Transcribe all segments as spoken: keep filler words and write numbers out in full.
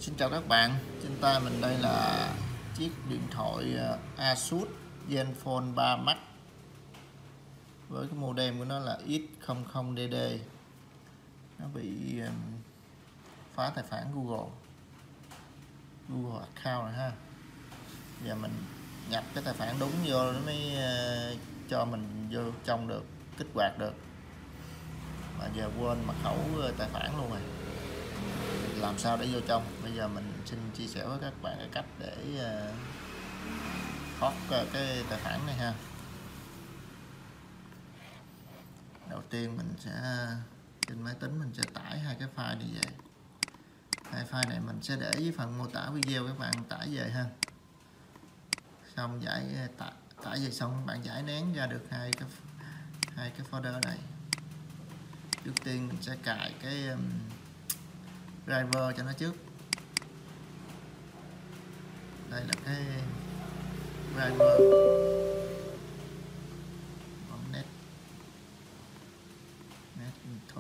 Xin chào các bạn, trên tay mình đây là chiếc điện thoại Asus Zenfone ba Max với cái modem của nó là X không không D D. Nó bị phá tài khoản Google Google account rồi ha. Giờ mình nhập cái tài khoản đúng vô nó mới cho mình vô trong được, kích hoạt được. Mà giờ quên mật khẩu tài khoản luôn rồi. Làm sao để vô trong? Bây giờ mình xin chia sẻ với các bạn cái cách để thoát cái tài khoản này ha. Đầu tiên mình sẽ trên máy tính mình sẽ tải hai cái file này về. Hai file này mình sẽ để dưới phần mô tả video, các bạn tải về ha. Xong giải tải, tải về xong các bạn giải nén ra được hai cái hai cái folder này. Trước tiên mình sẽ cài cái um, driver cho nó trước. Đây là cái driver. Bấm net net info.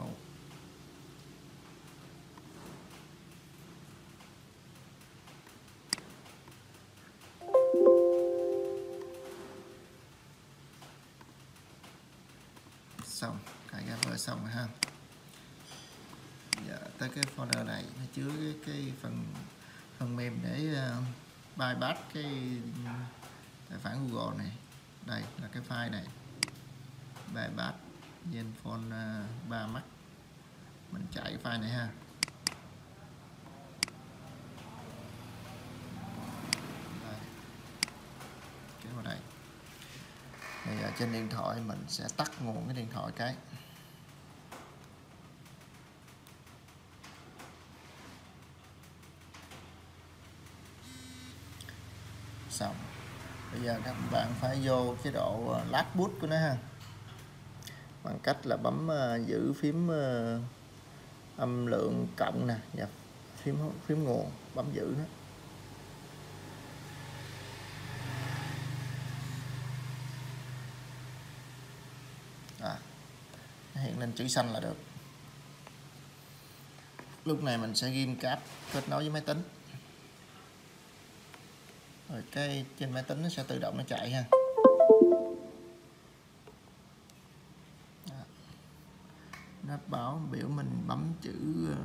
Xong, cài driver xong rồi ha. Giờ tới cái folder này nó chứa cái, cái phần phần mềm để uh, bypass cái tài khoản Google này. Đây là cái file này, bypass Zenfone ba Max. Mình chạy cái file này ha. Đây, kéo vào đây. Bây giờ trên điện thoại mình sẽ tắt nguồn cái điện thoại cái. Xong. Bây giờ các bạn phải vô chế độ last boot của nó ha. Bằng cách là bấm uh, giữ phím uh, âm lượng cộng nè và phím phím nguồn, bấm giữ nó. À, hiện lên chữ xanh là được. Lúc này mình sẽ ghim cáp kết nối với máy tính. Rồi cái trên máy tính nó sẽ tự động nó chạy ha. Nó báo biểu mình bấm chữ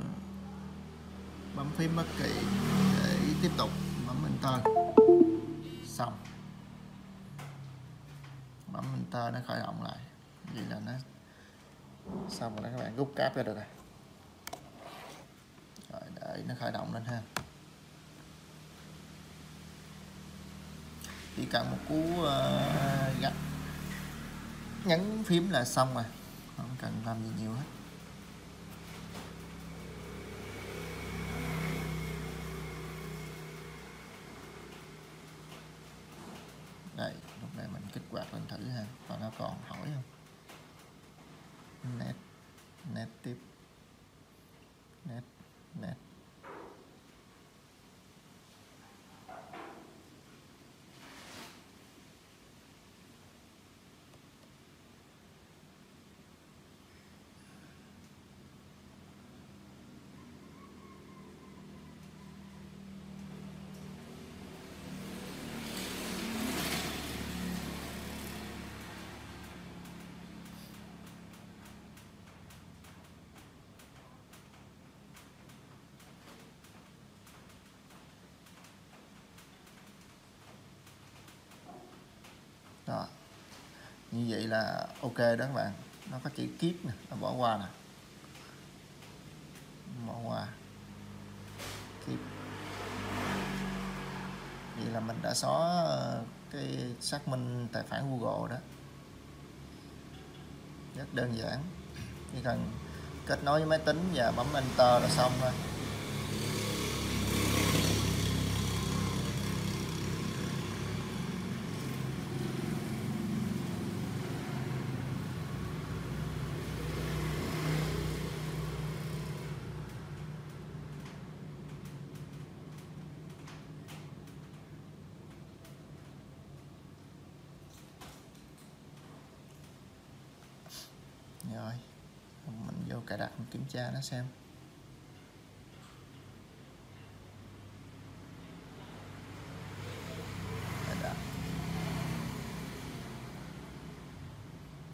bấm phím bất kỳ để tiếp tục, bấm enter. Xong, bấm enter nó khởi động lại. Vậy là nó xong rồi đó, các bạn rút cáp ra được rồi. Rồi để nó khởi động lên ha. Chỉ cần một cú uh, gạch nhấn phím là xong rồi, không cần làm gì nhiều hết. Đây, lúc này mình kích hoạt lên thử ha, còn nó còn hỏi không? Net, net tiếp, net, net. Đó. Như vậy là ok đó các bạn. Nó có chữ keep nè, nó bỏ qua nè. Bỏ qua. Keep. Vậy là mình đã xóa cái xác minh tài khoản Google đó. Rất đơn giản. Chỉ cần kết nối với máy tính và bấm enter là xong thôi. Rồi mình vô cài đặt, mình kiểm tra nó xem.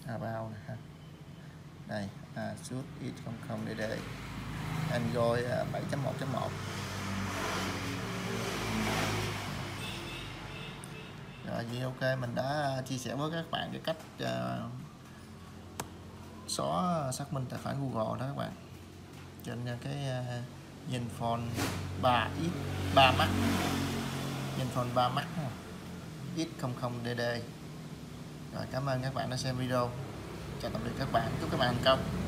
About này ha. Đây ASUS X không không D D Android bảy chấm một chấm một. Rồi vậy ok, mình đã chia sẻ với các bạn cái cách uh, xóa xác minh tài khoản Google đó các bạn, trên cái uh, Zenfone ba X ba Max, Zenfone ba Max X không không D D. Rồi cảm ơn các bạn đã xem video. Chào tạm biệt các bạn, chúc các bạn thành công.